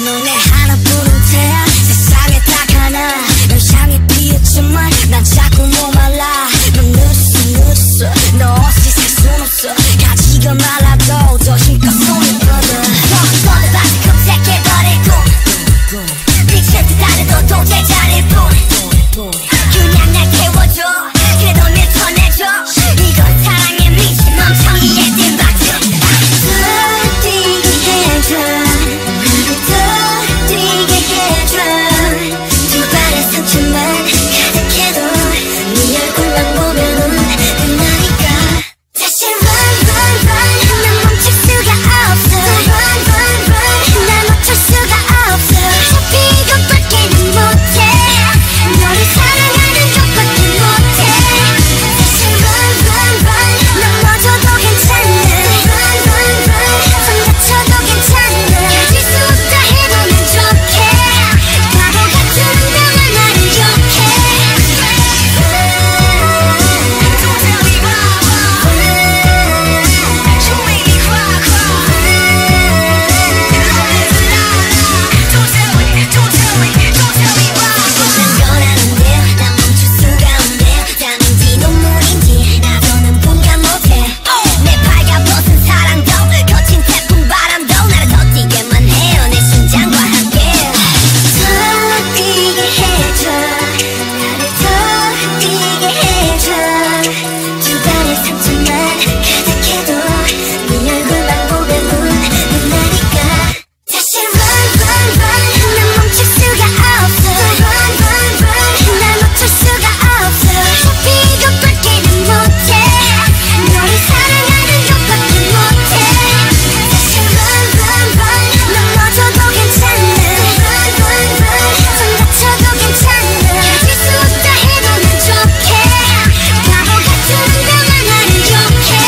눈에 하나뿐인 태양 세상에 딱 하나 널 향해 피었지만 난 자꾸 목말라 넌 늦었어 너 없이 살 순 없어 가지가 말라도 더 힘껏 손을 뻗어 너도 다시 검색해버리고 빛을 기다려도 도저히 잘일 뿐 그냥 날 태워줘 그래도 날 전해줘 이건 사랑의 미친 멍청이의 뒷박질 더 뛰게 해줘 더 뛰게 해줘 두 발의 상처만 가득해도 네 얼굴만 보면은 끝나니까 다시 run 난 멈출 수가 없어 run 날 멈출 수가 없어 어차피 이것밖에는 못해 너를 사랑하는 것밖에 못해 다시 run 넘어져도 괜찮아 run 손 다쳐도 괜찮아 가질 수 없다 해도 난 좋게 바보 같은 운명은 나를 욕해 Don't tell me why You make me cry Don't tell me why 난 변하는데 난 멈출 수가 없네 땀인지 눈물인지 나도는 분간 못해 내 발가벗은 사랑도 거친 태풍 바람도 나를 더 뛰게만 해요 내 심장과 함께 더 뛰게 해줘 나를 더 뛰게 해줘 두 발의 상처만 가득해도 네 얼굴만 보면은 눈나니까 다시 run 난 멈출 수가 없어 run 날 멈출 수가 없어 어차피 이것밖에는 못해 너를 사랑하는 것밖에 못해 다시 run 넘어져도 괜찮아 손 다쳐도 괜찮아 가질 수 없다 해도 난 좋게 바보 같은 운명은 나를 욕해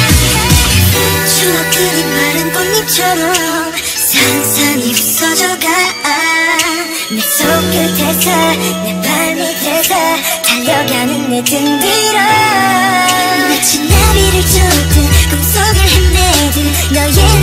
추억들이 마른 꽃잎처럼 산산이 부서져가 내 손끝에서 내 발밑에서 달려가는 내 등 뒤로 마치 나비를 쫓듯 꿈속을 헤매듯 너의